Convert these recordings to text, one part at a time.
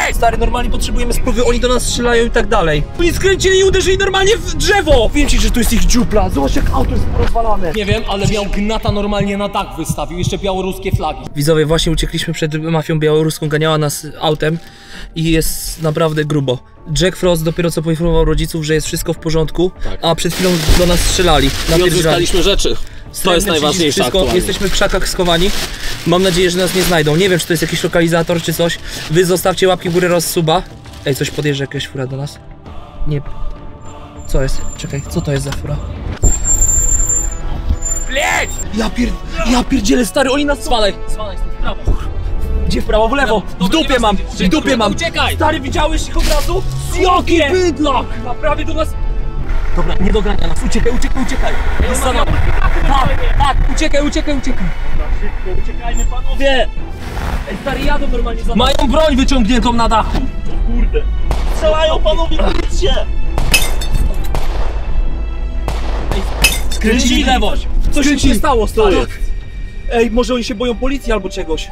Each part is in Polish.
Stary, normalnie potrzebujemy spływy, oni do nas strzelają i tak dalej. Oni skręcili i uderzyli normalnie w drzewo! Wiem ci, że to jest ich dziupla, zobacz jak auto jest porozwalane. Nie wiem, ale miał gnata normalnie na dach wystawił, jeszcze białoruskie flagi. Widzowie, właśnie uciekliśmy przed mafią białoruską, ganiała nas autem i jest naprawdę grubo. Jack Frost dopiero co poinformował rodziców, że jest wszystko w porządku, tak. A przed chwilą do nas strzelali. I odzyskaliśmy rzeczy. To jest najważniejsze aktualnie. Jesteśmy w krzakach schowani. Mam nadzieję, że nas nie znajdą. Nie wiem, czy to jest jakiś lokalizator, czy coś. Wy zostawcie łapki w górę, suba. Ej, coś podjeżdża, jakaś fura do nas? Nie. Co jest? Czekaj, co to jest za fura? Ja pierdzielę, stary, oni nas... Zwalaj w prawo. Gdzie w prawo? W lewo! W dupie mam! W dupie mam! Uciekaj! Stary, widziałeś ich od razu? Jaki bydlak! A prawie do nas... Dobra, nie dogania nas, uciekaj! Jest za nami. Tak, uciekaj! Na szybko, uciekajmy, panowie! Ej, stary, jadą normalnie za... Mają broń wyciągniętą na dachu! Kurde! Strzelają, panowie, policja! Skręcili lewo! Coś im się stało, stary! Ej, może oni się boją policji albo czegoś?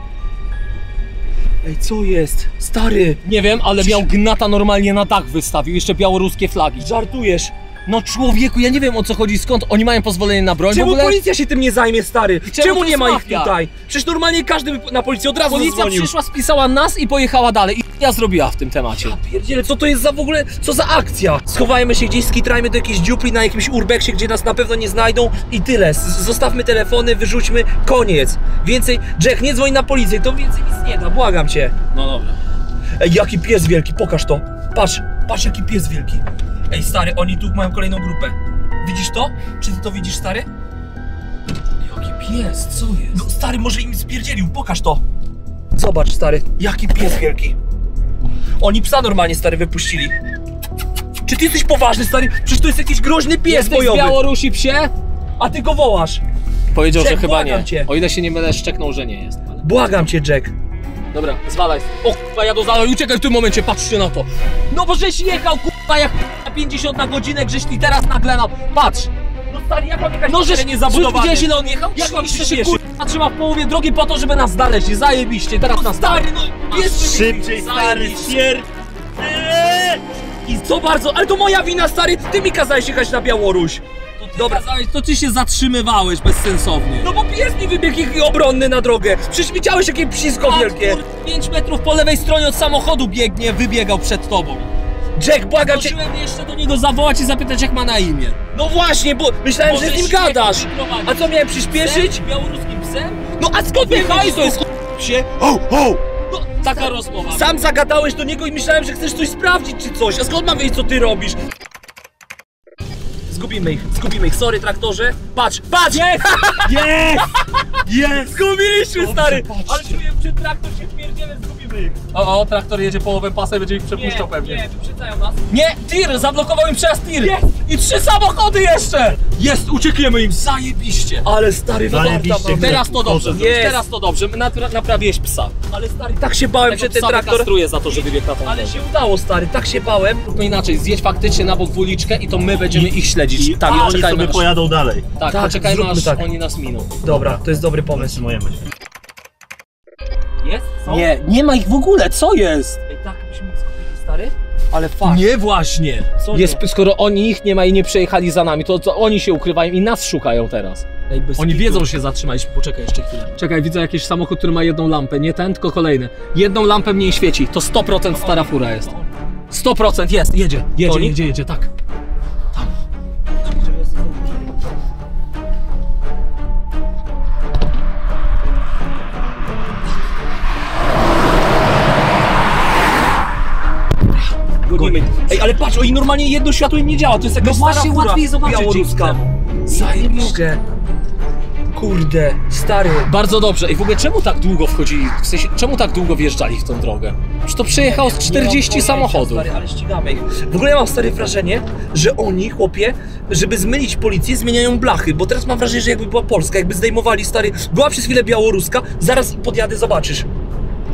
Ej, co jest? Stary! Nie wiem, ale miał gnata normalnie na dach wystawił, jeszcze białoruskie flagi. Żartujesz? No człowieku, ja nie wiem o co chodzi, skąd oni mają pozwolenie na broń. Czemu w ogóle? policja się tym nie zajmie, stary? Czemu nie ma ich mafia? tutaj? Przecież normalnie każdy by na policję od razu Policja zadzwonił. przyszła, spisała nas i pojechała dalej. I ja zrobiła w tym temacie. Pierdziele, co to jest za w ogóle, co za akcja? Schowajmy się gdzieś, skitrajmy do jakiejś dziupli na jakimś urbexie, gdzie nas na pewno nie znajdą i tyle. Zostawmy telefony, wyrzućmy, koniec. Więcej, Jack, nie dzwoń na policję, to więcej nic nie da, błagam cię. No dobra. Ej, jaki pies wielki, pokaż to. Patrz jaki pies wielki. Ej, stary, oni tu mają kolejną grupę. Widzisz to? Czy ty to widzisz, stary? Jaki pies, co jest? No stary, może im spierdzielił, pokaż to. Zobacz, stary, jaki pies wielki. Oni psa normalnie, stary, wypuścili. Czy ty jesteś poważny, stary? Przecież to jest jakiś groźny pies Jesteś bojowy. z Białorusi, psie? A ty go wołasz. Powiedział, Jack, że chyba nie. cię. O ile się nie mylę, szczeknął, że nie jest. Ale... Błagam cię, Jack. Dobra, zwalaj. O kurwa, jadą za mną, uciekaj w tym momencie, patrzcie na to. No bo żeś jechał, kurwa, jak 50 na godzinę, grześ i teraz nagle na... Patrz! No stary, jak mam jechać No żeś nie zabudowany? Widziałeś, ile on jechał? Jak mam jeszcze się przyspieszyć? kurwa trzyma w połowie drogi po to, żeby nas znaleźć. Zajebiście, teraz nas Stary, no jest Szybciej, stary, śmierć! I co bardzo, ale to moja wina, stary, ty mi kazałeś jechać na Białoruś. Dobra, to ty się zatrzymywałeś bezsensownie. No bo pies mi wybiegł obronny na drogę. Przecież widziałeś jakie psisko wielkie. 5 metrów po lewej stronie od samochodu biegnie, wybiegał przed tobą. Jack, błagam cię. Musiałem jeszcze do niego zawołać i zapytać, jak ma na imię. No właśnie, bo myślałem, Może że z nim śmiech gadasz. wyprowadzić. A co, miałem przyspieszyć? Psem? Białoruskim psem? No a skąd mnie Haj, hajs to jest się? Ho, ho! No, taka rozmowa. Sam zagadałeś do niego i myślałem, że chcesz coś sprawdzić czy coś. A skąd mam wiedzieć, co ty robisz? Zgubimy ich, sorry traktorze. Patrz! Jest! Zgubiliśmy, stary! Ale czuję, czy traktor się wpierdziele, zgubimy ich. O, traktor jedzie połowę pasa i będzie ich przepuszczał pewnie. Nie, wyprzedzają nas. Nie, tir! Zablokował im przejazd tir! Jest! I 3 samochody jeszcze! Jest, uciekniemy im, zajebiście! Ale stary, Zajebiście. Teraz to dobrze, Jest. teraz to dobrze, naprawiłeś psa. Ale stary, tak się bałem, że ten psa traktor... wykastruję za to, że wybiegł na tą Ale drogę. się udało, stary, tak się bałem. No inaczej, zjedź faktycznie na bok w uliczkę i to my będziemy ich śledzić. I Tak, oni poczekajmy sobie aż... pojadą dalej. Tak, Tak, poczekajmy zróbmy aż tak. oni nas miną. Dobra, to jest dobry pomysł. Zatrzymujemy się. Jest? Są? Nie ma ich w ogóle, co jest? Ej, tak byśmy ich skupili, stary? Ale fakt. Nie właśnie. Co Jest, skoro oni ich nie ma i nie przejechali za nami, to oni się ukrywają i nas szukają teraz. Ej, bez Oni kitu. wiedzą, że się zatrzymaliśmy, poczekaj jeszcze chwilę. Czekaj, widzę jakiś samochód, który ma jedną lampę, nie ten, tylko kolejny. Jedną lampę mniej świeci, to 100% stara fura jest. 100% jest, jedzie, Oni? jedzie, tak. Gonimy. Ej, ale patrz, oni normalnie jedno światło im nie działa, to jest jakaś stara właśnie, fura łatwiej zobaczyć białoruska. Zajebiście. Kurde, stary. Bardzo dobrze. I w ogóle czemu tak długo wchodzili, w sensie, czemu tak długo wjeżdżali w tą drogę? Że to przejechało z 40 samochodów. Stary, ale ścigamy ich. W ogóle ja mam stare wrażenie, że oni, chłopie, żeby zmylić policję, zmieniają blachy, bo teraz mam wrażenie, że jakby była Polska, jakby zdejmowali, stary, była przez chwilę białoruska, zaraz podjadę, zobaczysz.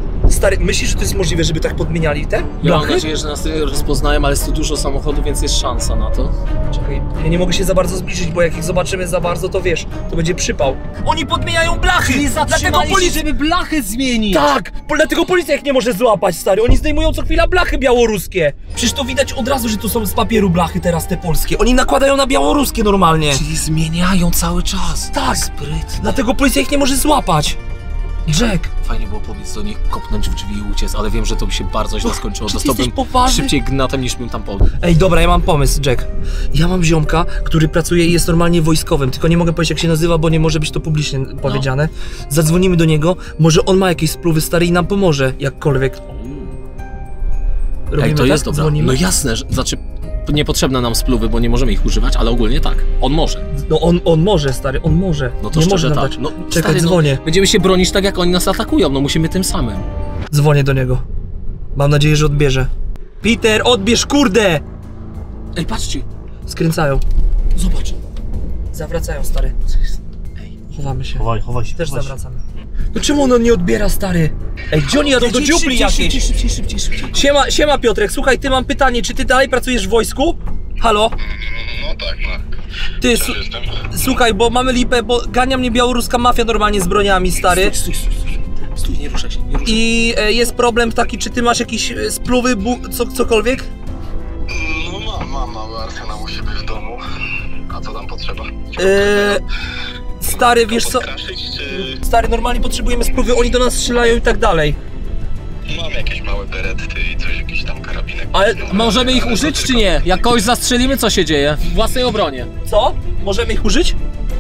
stary, myślisz, że to jest możliwe, żeby tak podmieniali te Ja mam blachy? nadzieję, że nas nie rozpoznają, ale jest tu dużo samochodów, więc jest szansa na to. Czekaj, ja nie mogę się za bardzo zbliżyć, bo jak ich zobaczymy za bardzo, to wiesz, to będzie przypał. Oni podmieniają blachy! Dlatego policja... żeby blachy zmienić! Tak! Dlatego policja ich nie może złapać, stary. Oni zdejmują co chwila blachy białoruskie. Przecież to widać od razu, że to są z papieru blachy teraz te polskie. Oni nakładają na białoruskie normalnie. Czyli zmieniają cały czas. Tak. Sprytnie. Dlatego policja ich nie może złapać. Jack. Fajnie było powiedzieć do nich, kopnąć w drzwi i uciec, ale wiem, że to by się bardzo źle skończyło. Czy ty Dostałbym jesteś poważny? szybciej gnatem niż bym tam podał. Ej, dobra, ja mam pomysł, Jack. Ja mam ziomka, który pracuje i jest normalnie wojskowym, tylko nie mogę powiedzieć, jak się nazywa, bo nie może być to publicznie powiedziane. Zadzwonimy do niego, może on ma jakieś spluwy, stary, i nam pomoże, jakkolwiek. Robimy Ej, to tak? jest dobra. Dzwonimy? No jasne, że, znaczy niepotrzebne nam spluwy, bo nie możemy ich używać, ale ogólnie tak. On może. No on może, stary, on może. No to nie szczerze może nam tak. dać. No, Czekaj, stary, dzwonię. No, będziemy się bronić tak, jak oni nas atakują, no musimy tym samym. Dzwonię do niego. Mam nadzieję, że odbierze. Peter, odbierz, kurde! Ej, patrzcie. Skręcają. Zobacz. Zawracają, stary. Ej. Chowamy się. Chowaj się. Też zawracamy. No czemu on nie odbiera, stary? Ej, gdzie oni jadą? Do dziupli jakiejś. Szybciej. Siema Piotrek, słuchaj, ty mam pytanie, czy ty dalej pracujesz w wojsku? Halo? No tak, no. Ty, Jestem. słuchaj, bo mamy lipę, bo gania mnie białoruska mafia normalnie z broniami, stary. Stój, nie ruszaj się, nie ruszaj. I jest problem taki, czy ty masz jakieś spluwy, cokolwiek? No mam mały arsenał u siebie w domu. A co tam potrzeba? Stary, wiesz co? Podstraszyć, czy... Stary, normalnie potrzebujemy spluwy, oni do nas strzelają i tak dalej. Mam jakieś małe berety i coś, jakiś tam karabinek. Ale Możemy ich użyć, czy nie? Jak kogoś zastrzelimy, co się dzieje? W własnej obronie. co? Możemy ich użyć?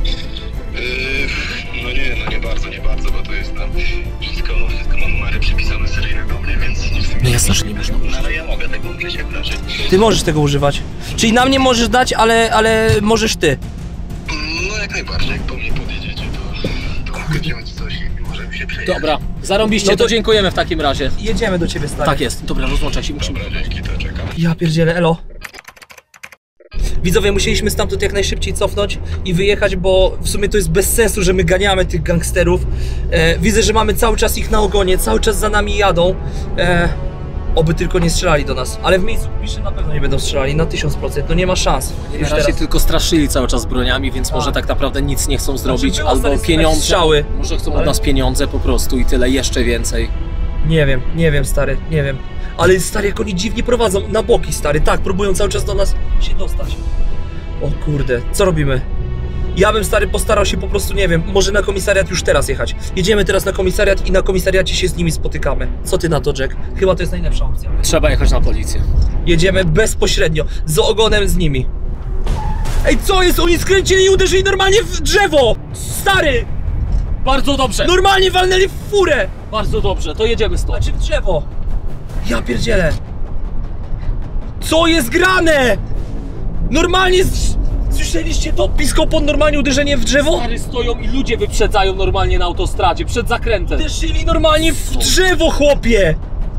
No nie bardzo, bo to jest tam... Wszystko ma numery przypisane seryjne do mnie, więc nie chcę... No jasne, że nie można użyć. Ale ja mogę tego użyć jak raczej. Ty możesz tego używać. Czyli nam nie możesz dać, ale możesz ty. No jak najbardziej, jak po mnie podjedziecie, to będziemy coś i możemy się przejechać. Dobra, zarąbiście, No to- to dziękujemy w takim razie. Jedziemy do ciebie, stary. Tak jest. Dobra, rozłączaj się, musimy. Dobra, dzięki, to czekam. Ja pierdzielę, elo. Widzowie, musieliśmy stamtąd jak najszybciej cofnąć i wyjechać, bo w sumie to jest bez sensu, że my ganiamy tych gangsterów. Widzę, że mamy cały czas ich na ogonie, cały czas za nami jadą. Oby tylko nie strzelali do nas, ale w miejscu publicznym na pewno nie będą strzelali, na 1000%, no nie ma szans. Na Już razie teraz. tylko straszyli cały czas broniami, więc może Tak. tak naprawdę nic nie chcą zrobić, było, albo stary, pieniądze. strzały. Może chcą Ale- od nas pieniądze po prostu i tyle, jeszcze więcej. Nie wiem, stary, nie wiem. Ale stary, jak oni dziwnie prowadzą, na boki, stary, tak, próbują cały czas do nas się dostać. O kurde, co robimy? Ja bym, stary, postarał się po prostu, nie wiem, może na komisariat już teraz jechać. Jedziemy teraz na komisariat i na komisariacie się z nimi spotykamy. Co ty na to, Jack? Chyba to jest najlepsza opcja. Trzeba jechać na policję. Jedziemy bezpośrednio, z ogonem z nimi. Ej, co jest? Oni skręcili i uderzyli normalnie w drzewo! Stary! Bardzo dobrze, Normalnie walnęli w furę! bardzo dobrze, to jedziemy stąd. Znaczy w drzewo! Ja pierdzielę! Co jest grane? Normalnie słyszeliście to? Piskopon, normalnie uderzenie w drzewo? Stary, stoją i ludzie wyprzedzają normalnie na autostradzie, przed zakrętem. Uderzyli normalnie w drzewo, chłopie!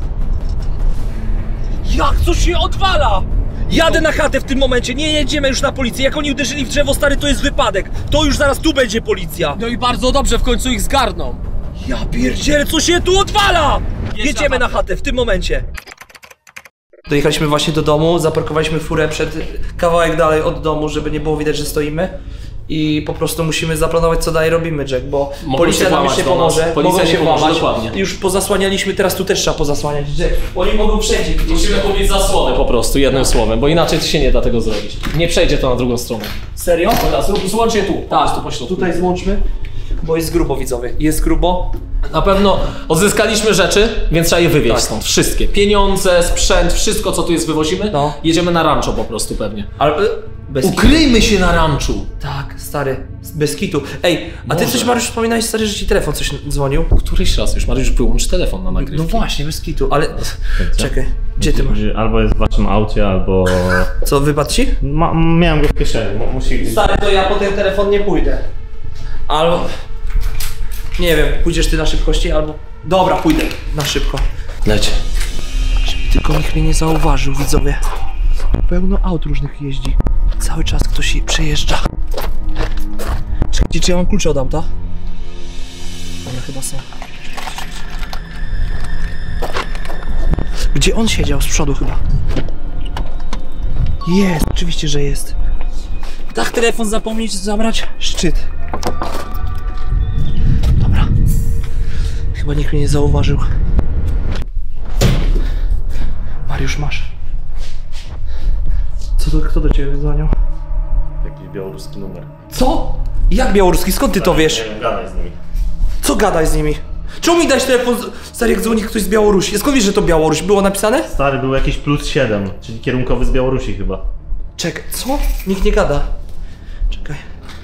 Jak to się odwala? Jadę na chatę w tym momencie, nie jedziemy już na policję. Jak oni uderzyli w drzewo, stary, to jest wypadek. To już zaraz tu będzie policja. No i bardzo dobrze, w końcu ich zgarną. Ja pierdzielę, co się tu odwala? Jedź Jedziemy na na chatę w tym momencie. Dojechaliśmy właśnie do domu, zaparkowaliśmy furę przed kawałek dalej od domu, żeby nie było widać, że stoimy. I po prostu musimy zaplanować, co dalej robimy, Jack, bo Mogą policja się nam włamać już nie do nas. pomoże. Policja mogą nie się pomoże, włamać. dokładnie. Już pozasłanialiśmy, teraz tu też trzeba pozasłaniać, Jack. Oni mogą wszędzie widzieć. Musimy powiedzieć zasłonę po prostu, jednym słowem, bo inaczej się nie da tego zrobić. Nie przejdzie to na drugą stronę. Serio? Teraz złącz je tu, po prostu po środku. Tutaj złączmy, bo jest grubo, widzowie. Jest grubo. Na pewno odzyskaliśmy rzeczy, więc trzeba je wywieźć stąd. Wszystkie. Pieniądze, sprzęt, wszystko co tu jest wywozimy. No. Jedziemy na rancho po prostu pewnie. Ale bez kitu. Ukryjmy się na ranchu. Tak, stary, bez kitu. Ej, a ty Może. coś, Mariusz, wspominałeś, stary, że ci telefon coś dzwonił? Któryś raz już, Mariusz, wyłącz telefon na No nagrywkę. właśnie, bez kitu, ale... Czekaj, gdzie ty masz? Albo jest w waszym aucie, albo... Co, wypadł ci? Miałem go w kieszeni, musi... Stary, to ja po ten telefon nie pójdę. Albo... Nie wiem, pójdziesz ty na szybkości, albo... Dobra, pójdę na szybko. Leć. Żeby tylko nikt mnie nie zauważył, widzowie. Pełno aut różnych jeździ. Cały czas ktoś przejeżdża. Czekajcie, czy ja mam klucze od auta? Dobra, chyba są. Gdzie on siedział? Z przodu chyba. Jest, oczywiście, że jest. Tak, telefon zapomnieć zabrać? Szczyt. Dobra. Chyba nikt mnie nie zauważył. Mariusz, masz. Kto do ciebie dzwonił? Jakiś białoruski numer. Co? Jak białoruski? Skąd ty to wiesz? Nie wiem, gadaj z nimi. Co gadaj z nimi? Czemu mi dać telefon, stary, jak dzwoni ktoś z Białorusi? Skąd wiesz, że to Białoruś? Było napisane? Stary, był jakiś +7, czyli kierunkowy z Białorusi chyba. Czekaj, co? Nikt nie gada. Czekaj.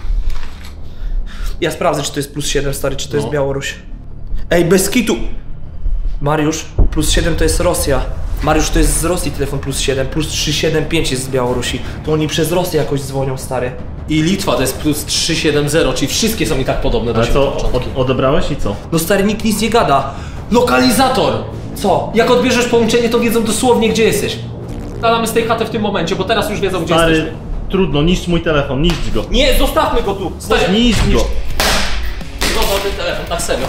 Ja sprawdzę, czy to jest +7, stary, czy to jest Białoruś. Ej, bez kitu! Mariusz, +7 to jest Rosja. Mariusz, to jest z Rosji telefon +7, +375 jest z Białorusi. To oni przez Rosję jakoś dzwonią, stary. I Litwa to jest +370, czyli wszystkie są i tak podobne do Ale siebie. co, odebrałeś i co? No stary, nikt nic nie gada. Lokalizator! Co? Jak odbierzesz połączenie, to wiedzą dosłownie, gdzie jesteś. Stalamy z tej chaty w tym momencie, bo teraz już wiedzą, gdzie Stary, jesteśmy. trudno, niszcz mój telefon, niszcz go. Nie, zostawmy go tu. Stary, Niszcz go. Zobacz ten telefon, tak serio.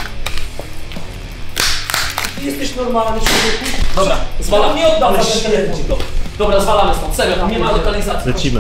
Ty jesteś normalny człowieku. Dobra, zwalamy. Nie oddam Ale ten telefon. Dobra, zwalamy stąd, serio, tam nie ma lokalizacji. Lecimy.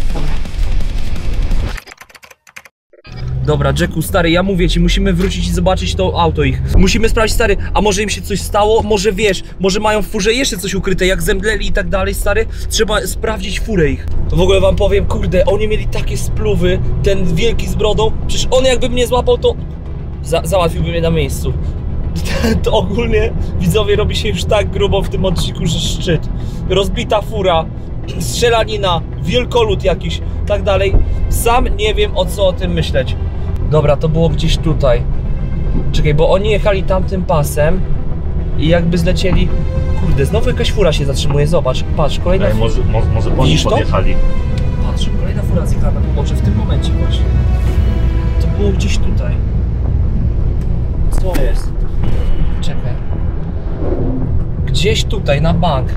Dobra, Jacku, stary, ja mówię ci, musimy wrócić i zobaczyć to auto ich. Musimy sprawdzić, stary, a może im się coś stało? Może wiesz, może mają w furze jeszcze coś ukryte, jak zemdleli i tak dalej, stary. Trzeba sprawdzić furę ich. W ogóle wam powiem, kurde, oni mieli takie spluwy, ten wielki z brodą. Przecież on jakby mnie złapał, to załatwiłby mnie na miejscu. To ogólnie, widzowie, robi się już tak grubo w tym odcinku, że szczyt. Rozbita fura, strzelanina, wielkolud jakiś, tak dalej. Sam nie wiem, o co o tym myśleć. Dobra, to było gdzieś tutaj. Czekaj, bo oni jechali tamtym pasem i jakby zlecieli... Kurde, znowu jakaś fura się zatrzymuje, zobacz. Patrz, kolejna fura. Może po Widzisz nich to? podjechali. Patrz, kolejna fura zjechała na pobocze w tym momencie właśnie. To było gdzieś tutaj. Co jest? Czekaj. Gdzieś tutaj, na bank.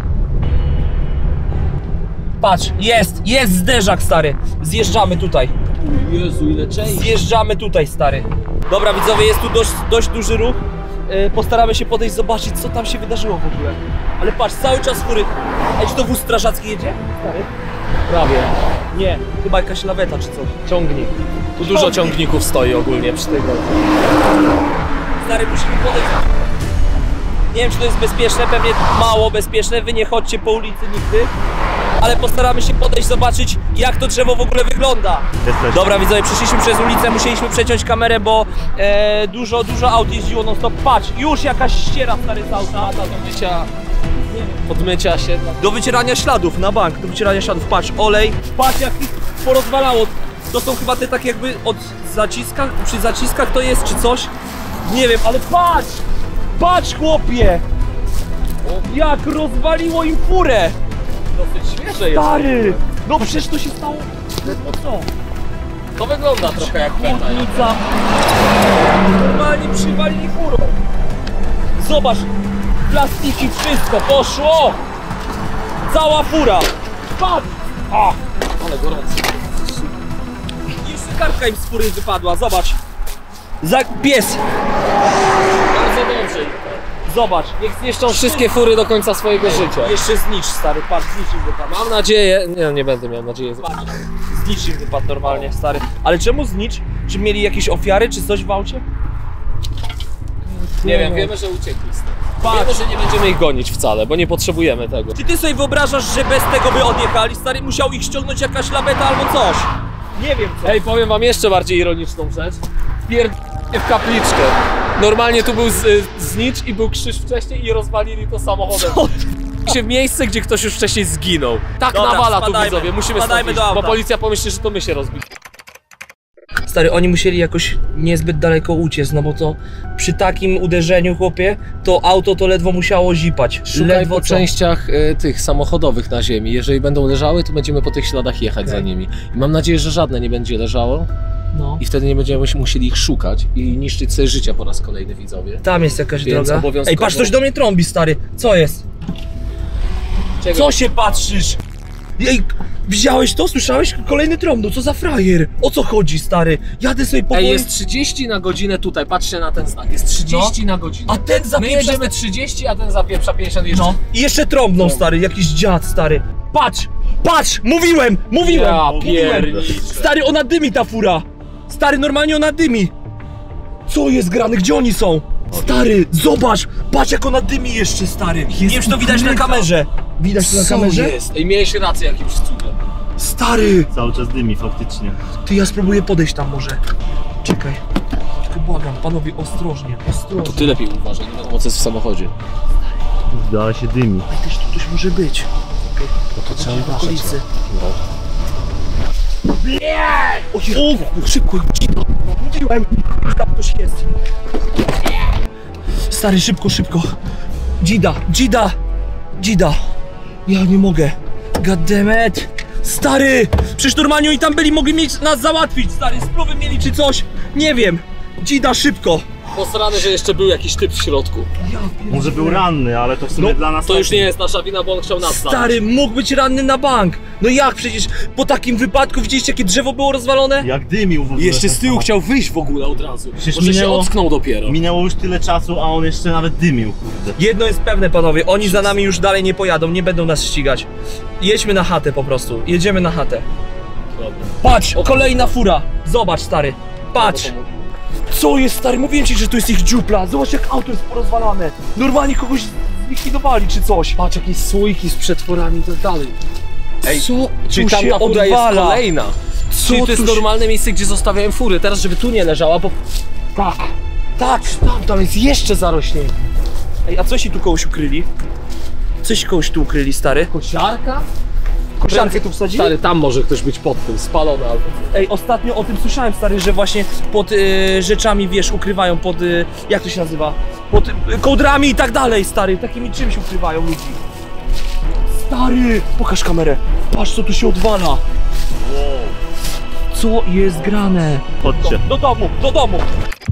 Patrz, jest zderzak, stary. Zjeżdżamy tutaj. Jezu, ile części. Zjeżdżamy tutaj, stary. Dobra, widzowie, jest tu dość duży ruch. Postaramy się podejść, zobaczyć, co tam się wydarzyło w ogóle. Ale patrz, cały czas fury. Ej, czy to wóz strażacki jedzie? Stary? Prawie. Nie, chyba jakaś laweta czy coś. Ciągnik. Tu dużo ciągników stoi ogólnie przy tej drodze. Stary, musimy podejść. Nie wiem, czy to jest bezpieczne, pewnie mało bezpieczne. Wy nie chodźcie po ulicy nigdy. Ale postaramy się podejść, zobaczyć, jak to drzewo w ogóle wygląda. Jesteśmy. Dobra, widzowie, przeszliśmy przez ulicę, musieliśmy przeciąć kamerę, bo dużo aut jeździło non stop. Patrz, już jakaś ściera, stary, z auta. Do mycia... Podmycia się... Do wycierania śladów, na bank, do wycierania śladów. Patrz, olej. Patrz, jak ich porozwalało. To są chyba te tak jakby od zaciskach, przy zaciskach to jest, czy coś. Nie wiem, ale patrz! Patrz, chłopie! Jak rozwaliło im furę! Dosyć świeże jest. Stary! No przecież to się stało... No co? To wygląda trochę jak peta. Chłodnica! Normalnie przywalili furą! Zobacz! Plastiki, wszystko poszło! Cała fura! Patrz! O! Ale gorąco. I jeszcze kartka im z fury wypadła, zobacz! Pies! Bardzo dobrze. Zobacz! Niech zniszczą wszystkie fury do końca swojego życia. Jeszcze znicz, stary, patrz, znicz im wypadł. Mam nadzieję... Nie będę miał nadziei. Patrz, znicz im wypadł normalnie, stary. Ale czemu znicz? Czy mieli jakieś ofiary, czy coś w aucie? Nie wiem, wiemy, że uciekli stąd. Patrz. Wiemy, że nie będziemy ich gonić wcale, bo nie potrzebujemy tego. Czy ty sobie wyobrażasz, że bez tego by odjechali? Stary, musiał ich ściągnąć jakaś laweta albo coś. Nie wiem co. Ej, powiem wam jeszcze bardziej ironiczną rzecz. W kapliczkę. Normalnie tu był znicz i był krzyż wcześniej i rozwalili to samochodem. Się w miejsce, gdzie ktoś już wcześniej zginął. Tak Dobra, nawala tu, spadajmy. widzowie, musimy Spadajmy stąd do iść, bo auta. policja pomyśli, że to my się rozbiliśmy. Stary, oni musieli jakoś niezbyt daleko uciec, no bo to przy takim uderzeniu, chłopie, to auto to ledwo musiało zipać. Szukaj ledwo po częściach tych samochodowych na ziemi. Jeżeli będą leżały, to będziemy po tych śladach jechać za nimi. I mam nadzieję, że żadne nie będzie leżało. No. I wtedy nie będziemy musieli ich szukać i niszczyć sobie życia po raz kolejny, widzowie. Tam jest jakaś Więc droga. obowiązkowo- Ej, patrz, ktoś do mnie trąbi, stary. Co jest? Czego? Co się patrzysz? Ej, Widziałeś to? Słyszałeś? Kolejny trom, no co za frajer? O co chodzi, stary? Jadę sobie powoli... Ej, jest 30 na godzinę tutaj, patrzcie na ten znak, jest 30 na godzinę. A ten My zapieprza... jedziemy 30, a ten zapieprza 50 jeszcze. No. I jeszcze trąbną, stary, jakiś dziad, stary. Patrz! Patrz! Mówiłem! Ja Mówiłem! pierniczę. Stary, ona dymi, ta fura! Stary, normalnie ona dymi! Co jest grane? Gdzie oni są? Stary, zobacz! Patrz jak ona dymi jeszcze, stary! Nie wiem, czy to widać na kamerze. Widać to na kamerze? jest? Ej, miałeś rację jakimś cudem. Stary! Cały czas dymi, faktycznie. Ty, ja spróbuję podejść tam może. Czekaj. Tylko błagam, panowie, ostrożnie, To ostrożnie. ty lepiej uważaj, nie wiadomo co jest w samochodzie. Kurde, ale się dymi. Ej, też tu coś może być. No to trzeba W okolicy. No. O, szybko, dzida. Mówiłem, tam ktoś jest. Stary, szybko, szybko. Dzida, dzida, dzida. Ja nie mogę. God damn it. Stary, przecież normalnie oni tam byli, mogli nas załatwić, stary. Sprówy mieli czy coś. Nie wiem. Dzida, szybko. Posrany, że jeszcze był jakiś typ w środku. Może był ranny, ale to w sumie No, dla nas... To już nie jest nasza wina, bo on chciał nas zabić. Stary, mógł być ranny na bank. No jak przecież po takim wypadku widzieliście jakie drzewo było rozwalone? Jak dymił w ogóle. Jeszcze z ten tyłu samochód. chciał wyjść w ogóle od razu. Przecież Może się minęło- ocknął dopiero. Minęło już tyle czasu, a on jeszcze nawet dymił, kurde. Jedno jest pewne, panowie, oni za nami już dalej nie pojadą, nie będą nas ścigać. Jedźmy na chatę po prostu, jedziemy na chatę. Dobra. Patrz, kolejna fura. Zobacz, stary, patrz. Co jest, stary? Mówiłem ci, że tu jest ich dziupla. Zobacz, jak auto jest porozwalane. Normalnie kogoś zlikwidowali czy coś. Patrz, jakieś słoiki z przetworami i tak dalej. Ej, Co czyli tu tam się ta fura jest odwala? kolejna. Co Czyli to jest tu się- normalne miejsce, gdzie zostawiałem fury. Teraz, żeby tu nie leżała, bo... Tak, tak, tam jest jeszcze zarośnięcie. Ej, a coś ci tu kogoś ukryli? Coś kogoś tu ukryli, stary? Kosiarka? Kosiarkę tu wsadzili? Stary, tam może ktoś być pod tym, spalony albo... Ej, ostatnio o tym słyszałem, stary, że właśnie pod rzeczami, wiesz, ukrywają pod, jak to się nazywa? Pod kołdrami i tak dalej, stary, takimi czymś ukrywają ludzi. Stary, pokaż kamerę, patrz co tu się odwala. Co jest grane? Chodźcie. Do domu, do domu.